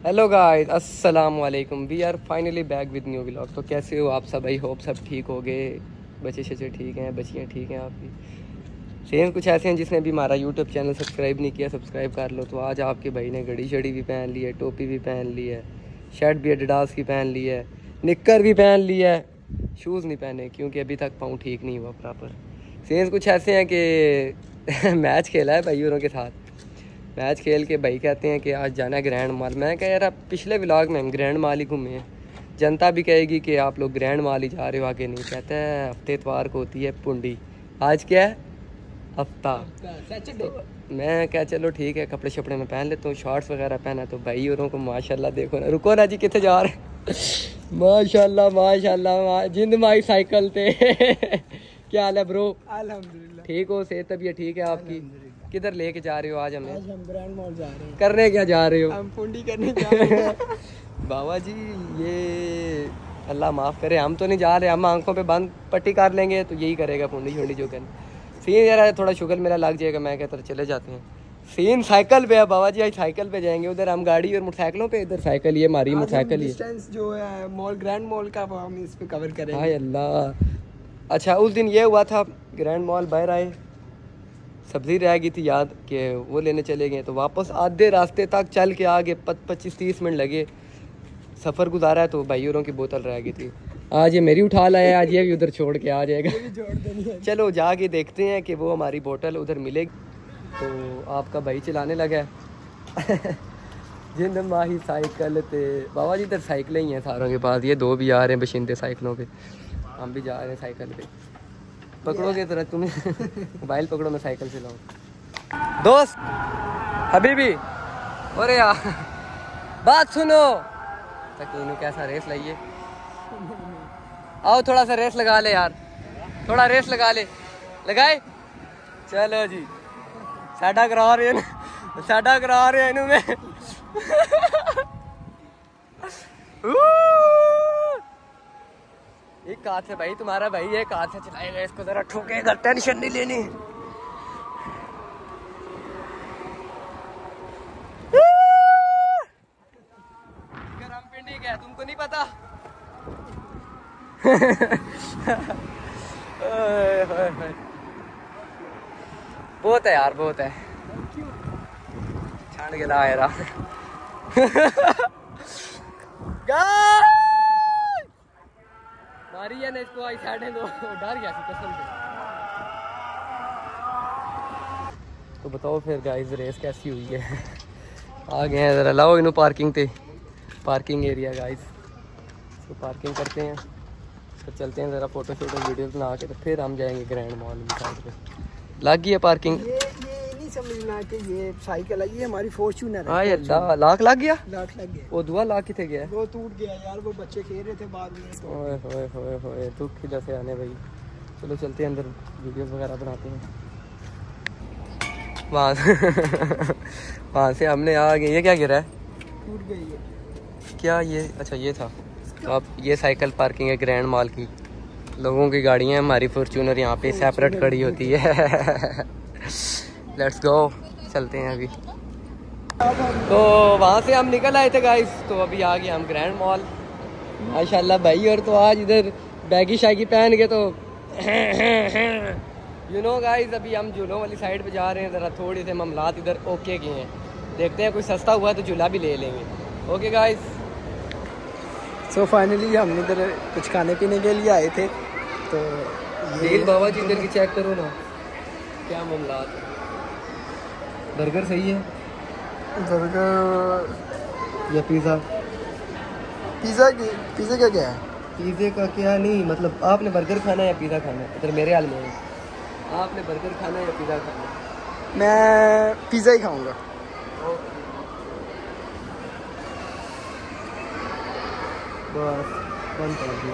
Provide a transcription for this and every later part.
Hello guys, अस्सलाम वालेकुम। We are finally back with new vlog. तो कैसे हो आप सब? आई होप सब ठीक हो गए, बच्चे शच्चे ठीक हैं, बच्चियाँ ठीक हैं आपकी। सेम कुछ ऐसे हैं जिसने भी हमारा यूट्यूब चैनल सब्सक्राइब नहीं किया, सब्सक्राइब कर लो। तो आज आपके भाई ने घड़ी शड़ी भी पहन ली है, टोपी भी पहन ली है, शर्ट भी एडिडास की पहन ली है, निक्कर भी पहन ली है, शूज़ नहीं पहने क्योंकि अभी तक पाँव ठीक नहीं हुआ प्रॉपर। सेम कुछ ऐसे हैं कि मैच खेला है भाई औरों के साथ। मैच खेल के भाई कहते हैं कि आज जाना है ग्रैंड मॉल। मैं कह यार पिछले व्लॉग में हम ग्रैंड मॉल ही घूमे हैं, जनता भी कहेगी कि आप लोग ग्रैंड मॉल ही जा रहे हो, आगे नहीं। कहते हैं हफ्ते इतवार को होती है पुंडी, आज क्या है? हफ्ता। तो मैं क्या चलो ठीक है, कपड़े शपड़े में पहन लेता हूँ, शॉर्ट्स वगैरह पहना। तो भाई औरों को माशाल्लाह देखो ना, रुको ना जी, कितने जा रहे हैं? माशाल्लाह माशाल्लाह, जिंद माई साइकिल पे। क्या हाल है ब्रो? अल्हम्दुलिल्लाह ठीक हो? सेहत तबीयत ठीक है आपकी? किधर लेके जा रहे हो आज हमें? आज हम ग्रैंड मॉल जा रहे हैं। करने क्या जा रहे हो? हम पुंडी करने जा रहे हैं। बाबा जी ये अल्लाह माफ़ करे, हम तो नहीं जा रहे। हम आंखों पे बंद पट्टी कर लेंगे तो यही करेगा पुंडी शुंडी जो करना। सीन यार थोड़ा शुगर मेरा लग जाएगा, मैं कहता चले जाते हैं। सीन साइकिल पे है बाबा जी, आज साइकिल पे जाएंगे। उधर हम गाड़ी और मोटरसाइकिलों पे, इधर साइकिल। ये हमारी मोटरसाइकिल ही डिस्टेंस जो है मॉल ग्रैंड मॉल का, वो हम इस पे कवर करेंगे। हाय अल्लाह। अच्छा उस दिन ये हुआ था, ग्रैंड मॉल बाहर आए, सब्ज़ी रह गई थी याद कि वो लेने चले गए। तो वापस आधे रास्ते तक चल के आगे 25-30 मिनट लगे, सफ़र गुजारा है। तो भाई औरों की बोतल रह गई थी। आज ये मेरी उठा लाया, आज ये भी उधर छोड़ के आ जाएगा। चलो जाके देखते हैं कि वो हमारी बोतल उधर मिलेगी। तो आपका भाई चलाने लगा है। जिंद माही साइकिल पे। बाबा जी इधर साइकिलें ही हैं सारों के पास, ये दो भी आ रहे हैं बशिंदे साइकिलों पे, हम भी जा रहे हैं साइकिल पे। पकड़ोगे तो तुम्हें मोबाइल पकड़ो, मैं साइकिल चलाऊँ। दोस्त हबीबी, अरे यार बात सुनो। तकीनू कैसा रेस लाइए, आओ थोड़ा सा रेस लगा ले यार, थोड़ा रेस लगा ले। लगाए चलो जी, साडा करा रहे हैं, साडा करा रहे हैं इन्हों में। एक हाथ से भाई, तुम्हारा भाई एक हाथ से चलाएगा, इसको जरा ठोकेगा, टेंशन नहीं लेनी। रामपिंडी क्या है तुमको नहीं पता? बहुत है यार, बहुत है। छान गया यार। मारी है ना इसको, आई साइड दो, डर गया थी कसम से। तो बताओ फिर गाइस रेस कैसी हुई है? आ गए हैं, ज़रा लाओ इन्हों पार्किंग थे, पार्किंग एरिया गाइस। तो पार्किंग करते हैं, तो चलते हैं ज़रा फोटो शोटो वीडियो बना के, तो फिर हम जाएंगे ग्रैंड मॉल में। साइड पे लग गई है पार्किंग। ये नहीं समझना कि ये साइकिल है, ये हमारी फॉर्च्यूनर है। हाय अल्लाह, लाख लग गया, लाख लग गया। वो दुआ लाख कितने गया? वो टूट गया यार, वो बच्चे खेल रहे थे बाद में तो। ओए होए होए होए, दुख किधर से आने भाई। चलो चलते हैं अंदर, वीडियो वगैरह बनाते हैं। वहाँ से हमने आ गए। ये क्या गिरा है? टूट गई है क्या ये? अच्छा ये था। तो अब ये साइकिल पार्किंग है ग्रैंड मॉल की, लोगों की गाड़ियाँ, हमारी फॉर्च्यूनर यहाँ पे सेपरेट खड़ी होती है। लेट्स गो, चलते हैं अभी। तो वहाँ से हम निकल आए थे गाइस, तो अभी आ गए हम ग्रैंड मॉल माशाल्लाह भाई। और तो आज इधर बैगी शागी पहन के तो यू नो गाइस, अभी हम झूलों वाली साइड पे जा रहे हैं। ज़रा थोड़ी से मामलात इधर ओके किए हैं, देखते हैं कोई सस्ता हुआ तो झूला भी ले लेंगे। Okay guys. सो फाइनली हम इधर कुछ खाने पीने के लिए आए थे। तो देख बाबा जी इधर की चेक करो ना, क्या मामलात है। बर्गर सही है, बर्गर या पिज़्ज़ा? पिज़्ज़ा का क्या है? पिज़्ज़े का क्या नहीं, मतलब आपने बर्गर खाना है या पिज़्ज़ा खाना है? इधर मेरे हाल में है, आपने बर्गर खाना है या पिज़्ज़ा खाना है? मैं पिज़्ज़ा ही खाऊंगा। बस कौन कर दिया?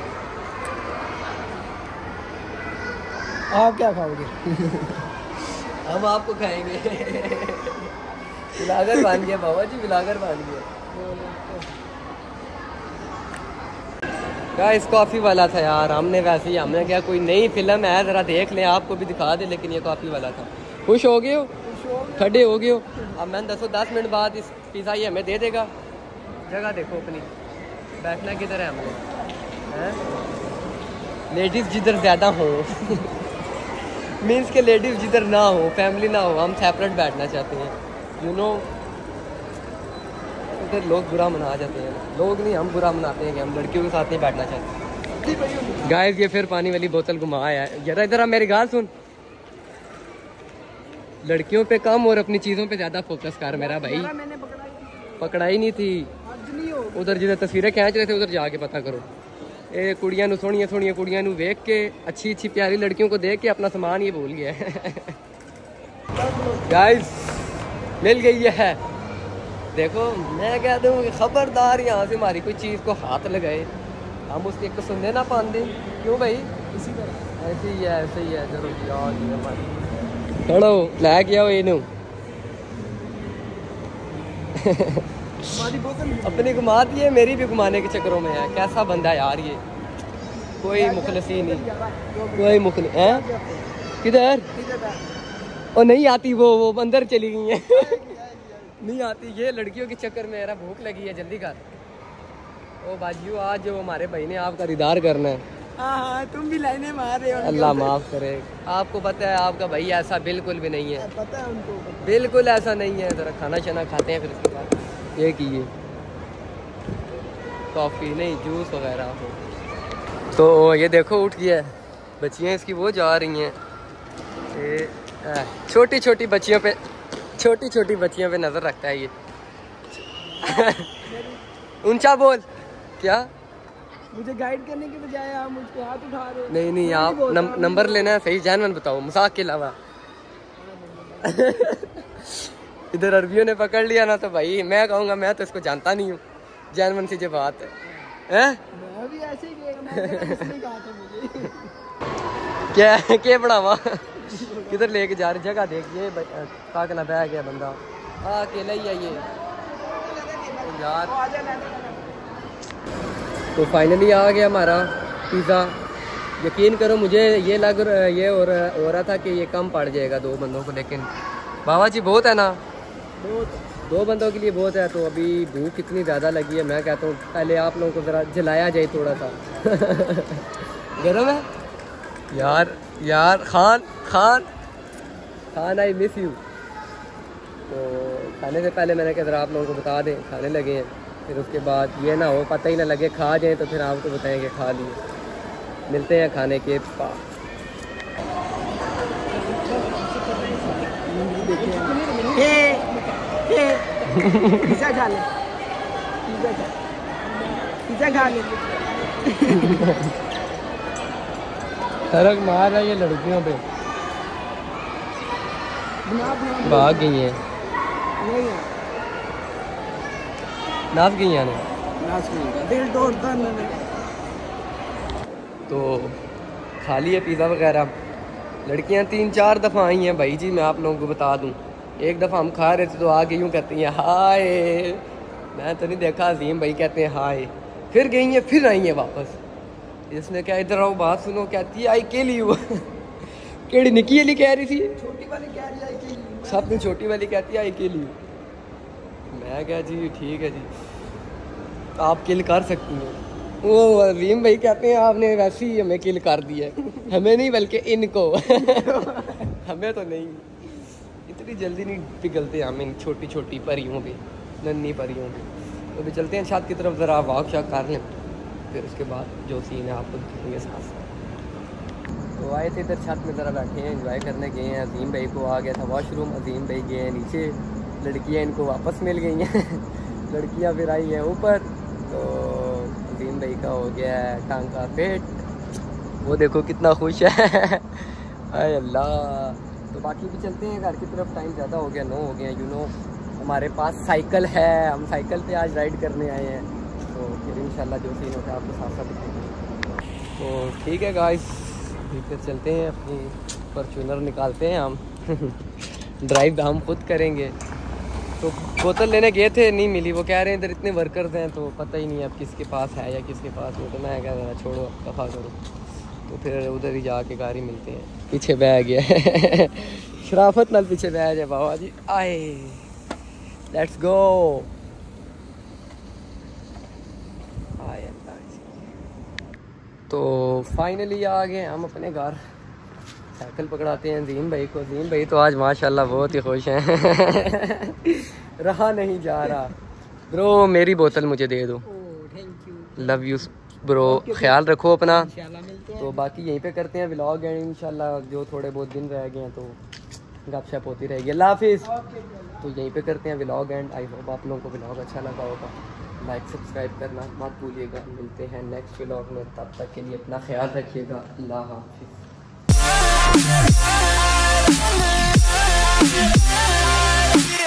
आप क्या खाओगे? हम आपको खाएंगे। बिलागर बन गया बाबा जी, बिलागर बन गया। गाइस कॉफ़ी वाला था यार, हमने वैसे ही, हमने क्या कोई नई फिल्म है ज़रा देख लें, आपको भी दिखा दे, लेकिन ये कॉफ़ी वाला था। खुश हो गए हो? खड़े हो गए हो? अब मैंने 10 मिनट बाद इस पिज़्ज़ा ये हमें दे देगा। जगह देखो अपनी, बैठना किधर है हमने, हैं? लेडीज़ जिधर ज़्यादा हो मीन्स के लेडीज़ जिधर ना हो, फैमिली ना हो, हम सेपरेट बैठना चाहते हैं, यू नो। उधर लोग बुरा मना जाते हैं, लोग नहीं, हम बुरा मनाते हैं कि हम लड़कियों के साथ नहीं बैठना चाहते। गाइस ये फिर पानी वाली बोतल घुमाया है। जरा इधर आ, मेरी गाल सुन। लड़कियों पे कम और अपनी चीज़ों पे ज़्यादा फोकस कर मेरा भाई। पकड़ाई नहीं थी, उधर जिधर तस्वीरें खींच रहे थे उधर जाके पता करो। ये कुड़ियां नू सोहनिया सोहनिया कुड़ियां नू वेख के, अच्छी अच्छी प्यारी लड़कियों को देख के अपना सामान ये भूल गया है गाइस मिल गई है। देखो मैं कह दूँ खबरदार यहाँ से हमारी कोई चीज़ को हाथ लगाए, हम उसके एक सुनने ना पाते। क्यों भाई? इसी तरह ऐसे ही है, ऐसे ही है। चलो यार चलो लै गया हो इनू अपनी घुमा दिए, मेरी भी घुमाने के चक्करों में है। कैसा बंदा है यार ये, कोई मुखलसी नहीं, कोई मुखल है किधर? और नहीं आती वो अंदर चली गई है नहीं आती ये लड़कियों के चक्कर में। मेरा भूख लगी है, जल्दी कर। ओ बाजियो आज जो हमारे भाई ने आपका दीदार करना है। हाँ तुम भी लाइनें मार रहे हो। अल्लाह माफ़ करे। आपको पता है आपका भाई ऐसा बिल्कुल भी नहीं है, पता है उनको, बिल्कुल ऐसा नहीं है। ज़रा खाना शाना खाते हैं फिर उसके बाद ये कीजिए, कॉफ़ी नहीं जूस वगैरह हो। तो ये देखो उठ गया, बच्चियाँ इसकी वो जा रही हैं। छोटी छोटी बच्चियों पे, छोटी छोटी बच्चियों पे नज़र रखता है ये ऊंचा बोल। क्या मुझे गाइड करने के बजाय आप मुझको हाथ उठा रहे हो? नहीं नहीं, आप नंबर लेना है सही, जानवन बताओ मजाक के अलावा इधर अरबियों ने पकड़ लिया ना तो भाई मैं कहूँगा मैं तो इसको जानता नहीं हूँ। जानवन सी जो बात है मैं भी ऐसे ही इसने कहा था मुझे क्या बढ़ावा किधर लेके जा रही, जगह देखिए ताकना बह गया बंदा, अकेला ही है ये यार। तो फाइनली आ गया हमारा पिज़्ज़ा। यकीन करो मुझे ये ये हो रहा था कि ये कम पड़ जाएगा 2 बंदों को, लेकिन बाबा जी बहुत है ना, बहुत 2 बंदों के लिए बहुत है। तो अभी भूख कितनी ज़्यादा लगी है, मैं कहता हूँ पहले आप लोगों को ज़रा जलाया जाए थोड़ा सा गरम है यार खान आई मिस यू। तो खाने से पहले मैंने कहा ज़रा आप लोगों को बता दें खाने लगे हैं, फिर उसके बाद ये ना हो पता ही ना लगे खा जाए तो फिर आपको बताएंगे खा लिए। मिलते हैं खाने के पास। पिज़्ज़ा खा ले, पिज़्ज़ा खा ले सरक मार रहा है ये लड़कियों पे, भाग गई हैं, नाच गई हैं दिल तोड़ता मैंने। तो खा लिया पिज़्ज़ा वगैरह। लड़कियां 3-4 दफ़ा आई हैं भाई जी, मैं आप लोगों को बता दूं। एक दफ़ा हम खा रहे थे तो आगे यूँ कहती हैं हाय, मैं तो नहीं देखा, अजीम भाई कहते हैं हाय, फिर गई हैं फिर आई हैं वापस। इसने क्या इधर आओ बात सुनो, कहती है आई के लिए केड़ी निकी वाली कह रही थी, छोटी वाली कह रही है आई के लिए, सबने छोटी वाली कहती है आई के लिए। मैं क्या जी ठीक है जी आप किल कर सकती हैं। वो अजीम भाई कहते हैं आपने वैसे ही हमें किल कर दिया, हमें नहीं बल्कि इनको हमें तो नहीं, इतनी जल्दी नहीं पिघलते हम इन छोटी छोटी परियों पे, नन्ही परियों पे। तो भी चलते हैं छत की तरफ, ज़रा वॉक शॉक कर लें, फिर उसके बाद जो सीन है आपको दिखेंगे साथ साथ। तो आए थे इधर छत में ज़रा बैठे हैं, एंजॉय करने गए हैं। अजीम भाई को आ गया था वॉशरूम, अजीम भाई गए हैं नीचे, लड़कियाँ इनको वापस मिल गई हैं लड़कियाँ फिर आई हैं ऊपर। तो अजीम भाई का हो गया है टांका फिट, वो देखो कितना खुश है हाय अल्लाह। तो बाकी भी चलते हैं घर की तरफ, टाइम ज़्यादा हो गया, 9 हो गया। यू नो हमारे पास साइकिल है, हम साइकिल पे आज राइड करने आए हैं। तो फिर इंशाल्लाह जो सीन होता है आपको साथ साथ दिखेंगे। तो ठीक है गाइस, फिर चलते हैं, अपनी फॉर्च्यूनर निकालते हैं हम ड्राइव हम खुद करेंगे। तो बोतल लेने गए थे, नहीं मिली। वो कह रहे हैं इधर इतने वर्कर्स हैं तो पता ही नहीं अब किसके पास है या किसके पास नहीं। तो मैं कह रहा छोड़ो दफ़ा करो, तो फिर उधर ही जाके गाड़ी मिलते हैं। पीछे बैठ गया शराफत नाल पीछे बैठ जाए बाबा जी, आए लेट्स गो। तो फाइनली आ गए हम अपने घर। साइकिल पकड़ाते हैं अजीम भाई को। अजीम भाई तो आज माशाल्लाह बहुत ही खुश हैं। रहा नहीं जा रहा। ब्रो मेरी बोतल मुझे दे दो। लव यू ब्रो, ख्याल रखो अपना। तो बाकी यहीं पे करते हैं व्लॉग एंड इंशाल्लाह जो थोड़े बहुत दिन रह गए हैं तो गपशप होती रहेगी। अल्लाह हाफिज़। तो यहीं पे करते हैं व्लॉग एंड आई होप आप लोगों को व्लॉग अच्छा लगा होगा। लाइक सब्सक्राइब करना मत भूलिएगा। मिलते हैं नेक्स्ट व्लॉग में, तब तक के लिए अपना ख्याल रखिएगा। अल्लाह हाफिज़।